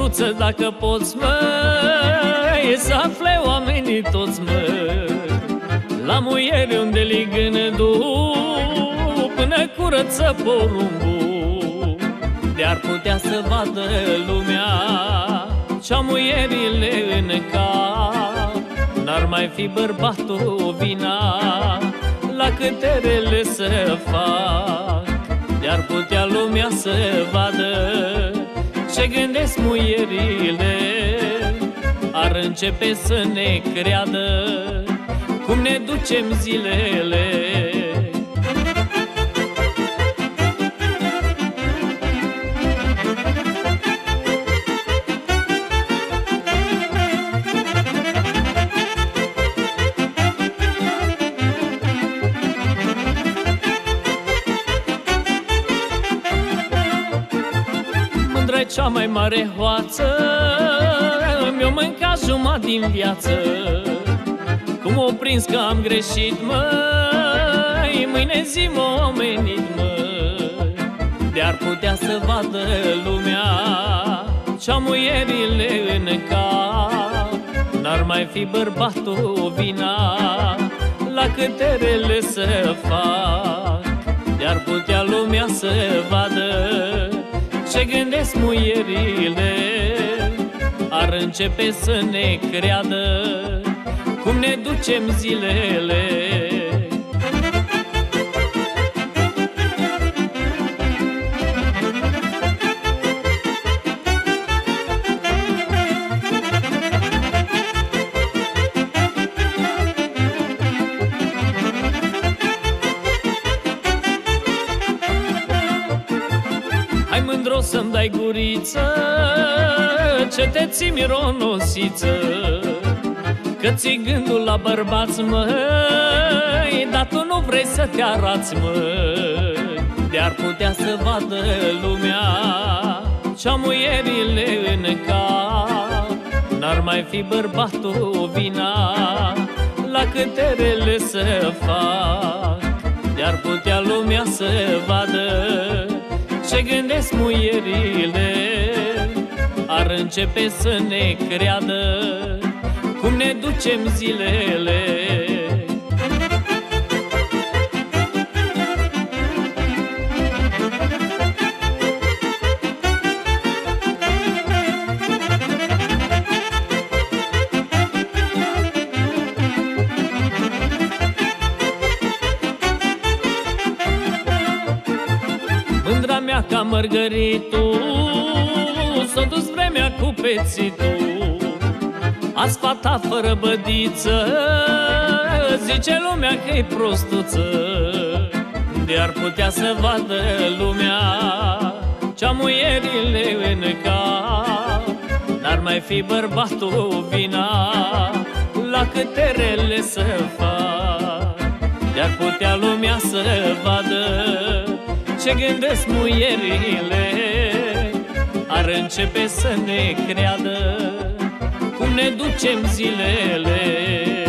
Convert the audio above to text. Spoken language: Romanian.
mândruță dacă poți, măi, să afle oamenii toți, măi, la muieri unde ligându până curăță porumbul, de-ar putea să vadă lumea ce-a muierile în cap. N-ar mai fi bărbatul vina la câte rele să fac, de-ar putea lumea să vadă ce gândesc muierile. Ar începe să ne creadă cum ne ducem zilele. Mândră cea mai mare hoață, mi-o mâncat jumătate din viață. Cum o prins că am greșit, măi, mâine zi m-o omenit, măi, de-ar putea să vadă lumea ce-a muierile în cap. N-ar mai fi bărbatul vina la câte rele să fac, de-ar putea lumea să vadă ce gândesc muierile. Ar începe să ne creadă cum ne ducem zilele. Hai mândro să-mi dai guriță, ce te ții mironosiță, că ți gândul la bărbați, măi, dar tu nu vrei să te arați, măi, de-ar putea să vadă lumea ce-a muierile în cap. N-ar mai fi bărbatul vina la câte rele să fac, de-ar putea lumea să vadă ce gândesc muierile. Ar începe să ne creadă cum ne ducem zilele. Mândra mea ca mărgăritul, s-a dus vremea cu pețitul. Azi fata fără bădiță, zice lumea că-i prostuță, de-ar putea să vadă lumea ce-a muierile în cap. N-ar mai fi bărbatul vina la câte rele să fac, de-ar putea lumea să vadă ce gândesc muierile. Ar începe să ne creadă cum ne ducem zilele.